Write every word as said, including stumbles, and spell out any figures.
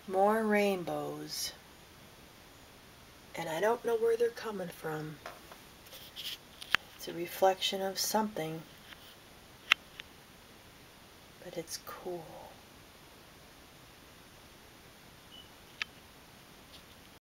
More rainbows. And I don't know where they're coming from. It's a reflection of something. But it's cool.